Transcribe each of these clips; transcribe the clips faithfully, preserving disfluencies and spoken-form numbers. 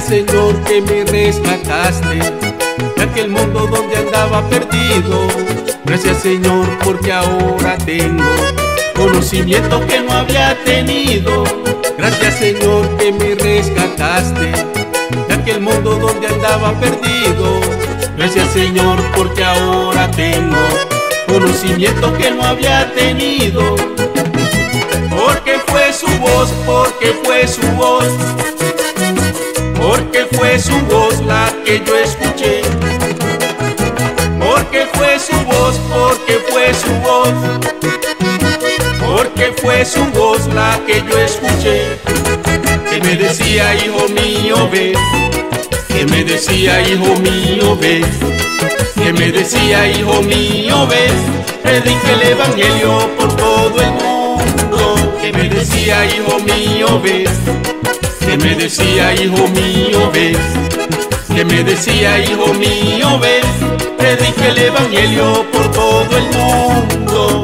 Señor, que me rescataste de aquel mundo donde andaba perdido. Gracias, Señor, porque ahora tengo conocimiento que no había tenido. Gracias, Señor, que me rescataste de aquel mundo donde andaba perdido. Gracias, Señor, porque ahora tengo conocimiento que no había tenido. Porque fue su voz, porque fue su voz, porque fue su voz la que yo escuché. Porque fue su voz, porque fue su voz, porque fue su voz la que yo escuché. Que me decía, hijo mío, ven. Que me decía, hijo mío, ven. Que me decía, hijo mío, ven. Predique el evangelio por todo el mundo. Que me decía, hijo mío, ven. Que me decía, hijo mío, ven. Que me decía, hijo mío, ven. Predique el evangelio por todo el mundo.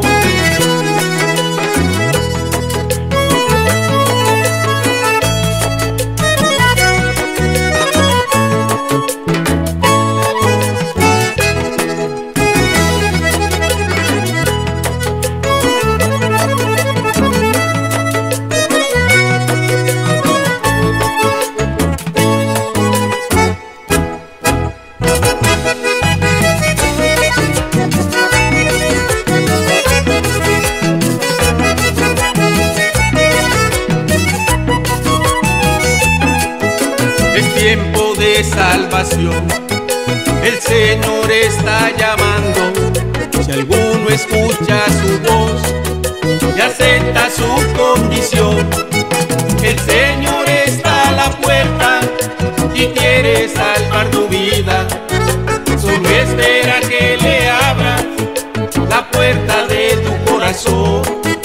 Tiempo de salvación, el Señor está llamando. Si alguno escucha su voz y acepta su condición, el Señor está a la puerta y quiere salvar tu vida. Solo espera que le abras la puerta de tu corazón.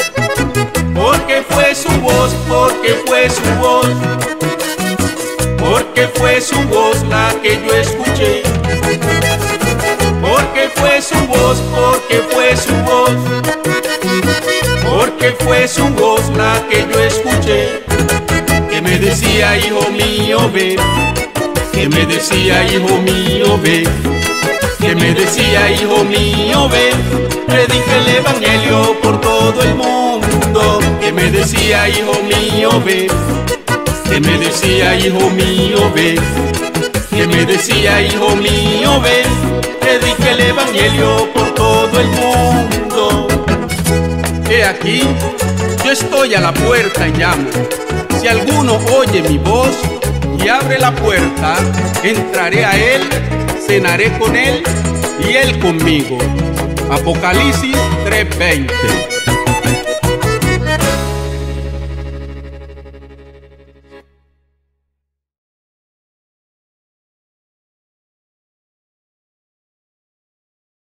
Porque fue su voz, porque fue su voz, porque fue su voz la que yo escuché. Porque fue su voz, porque fue su voz, porque fue su voz la que yo escuché. Que me decía, hijo mío, ven. Que me decía, hijo mío, ven. Que me decía, hijo mío, ven. Predique el evangelio por todo el mundo. Que me decía, hijo mío, ven. Que me decía, hijo mío, ven. Que me decía, hijo mío, ven. Predique el evangelio por todo el mundo. He aquí, yo estoy a la puerta y llamo. Si alguno oye mi voz y abre la puerta, entraré a él, cenaré con él y él conmigo. Apocalipsis tres veinte.